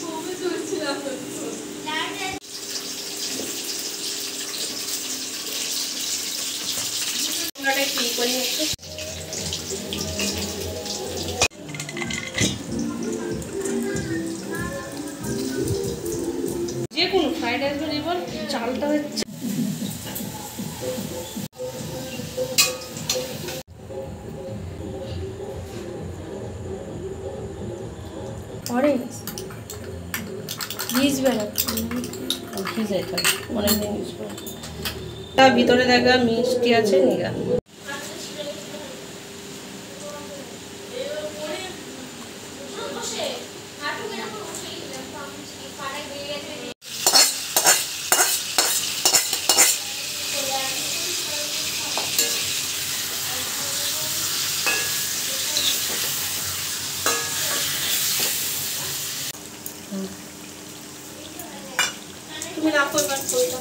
যে কোনো fried rice বানিয়ে চালটা হচ্ছে অরেঞ্জ ভিজবে না, ভিজে থাকে অনেকদিন ইউজ করে। তার ভিতরে দেখা মিষ্টি আছে নিগা। তুমি না করবার করলাম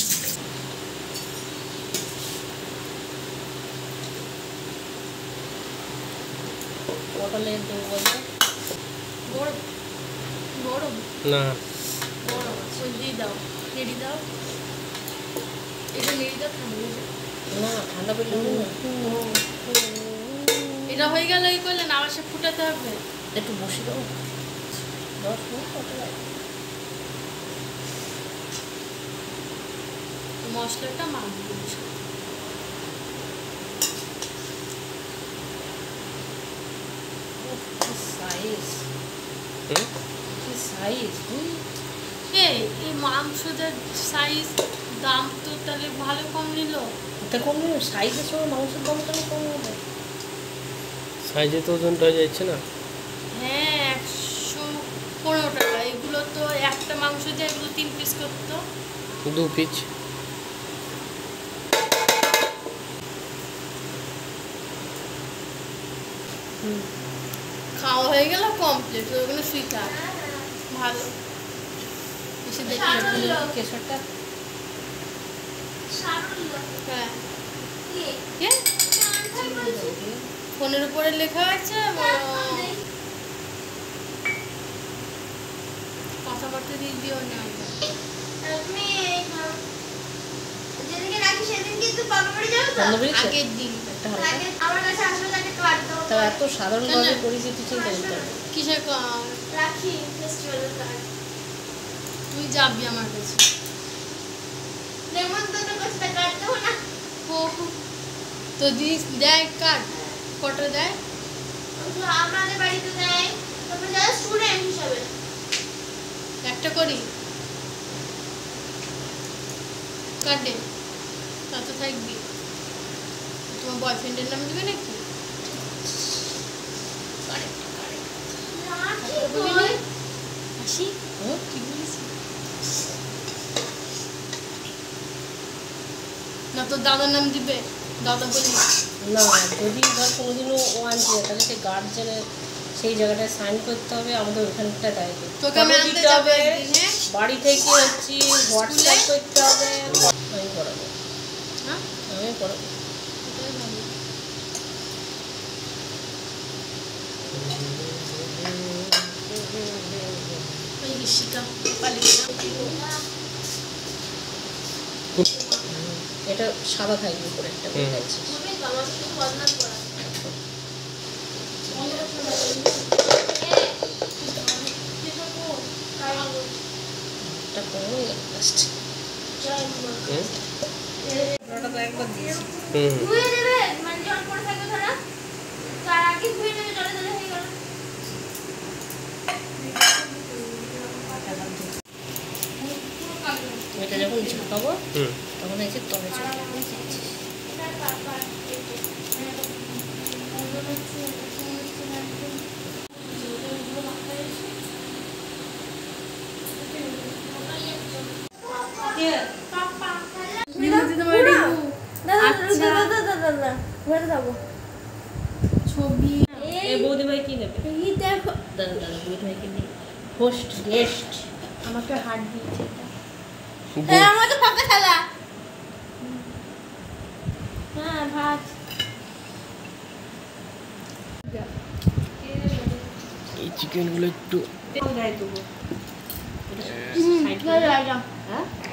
পটলের দেবো বলতে বড় বড় না বড় ওই দিয়ে দাও, নেড়ি দাও, এটা নেড়ি দাও, ঠান্ডা না ঠান্ডা করলে এটা হয়ে গেল। এই করলে না আবার সে ফুটাতে হবে, একটু বসে দাও 10 মিনিট কত লাগে। মশলাটা মাখবো এই মাংসটার সাইজ দাম তো তাহলে ভালো কম নিল। এটা কম নিল সাইজের সময় মাংসের দাম তাহলে কম হবে, সাইজে তো ওজনটা হয়ে যাচ্ছে না। হ্যাঁ 115 টাকা। এগুলো তো একটা মাংস যে এগুলো 3 পিস করতো, 2 পিস। খাওয়া হয়ে গেল কমপ্লিট, ওগুলো সুইটা ভালো এসে দেখি কেশরটা। হ্যাঁ ফোনের উপরে লেখা আছে, কথাবার্তা দিয়ে দিও না। আগের দিন এত সাধারণভাবে পরিচিতি চিন্তা করতে হবে। কিসের রাখি ফেস্টিভ্যালের কার্ড? তুই যাবি আমার কাছে নেমন্তন্ন করতে কার্ড দেবো না। তো দিস দেয় কার্ড কটা দেয়? আমাদের বাড়িতে দেয়, তারপরে যারা স্টুডেন্ট হিসাবে একটা করি কার্ডে। তা তো থাকবি, তোমার বয়ফ্রেন্ডের নাম দিবে নাকি? না তোর দাদার নাম দিবে? দাদা বলি না, যদি ধর কোনোদিনও ও আনছে তাহলে সে গার্জেনের সেই জায়গাটায় সাইন করতে হবে, আমাদের ওখানটা দেয়। তোকে আমি আনতে যাবে বাড়ি থেকে হচ্ছে হোয়াটসঅ্যাপ করতে হবে। আমি পড়াবো, হ্যাঁ আমি পড়াবো। এটা সাদা থাকবে উপরে একটা দেখাচ্ছি। একবার দিয়েছি এটা যখন ঝাঁকাবো তখন এসে তলে চলে যাবে। ছবি বৌদি ভাই কি নেবে? দেখো দাদা দাদা বৌদি ভাইকে নিয়ে হোস্ট গেস্ট আমাকে হাত দিয়েছে। হ্যাঁ আমার তো ফাঁকা থালা। হ্যাঁ ভাত এই চিকেনগুলো একটু দেয় তবু ভালো লাগে। হ্যাঁ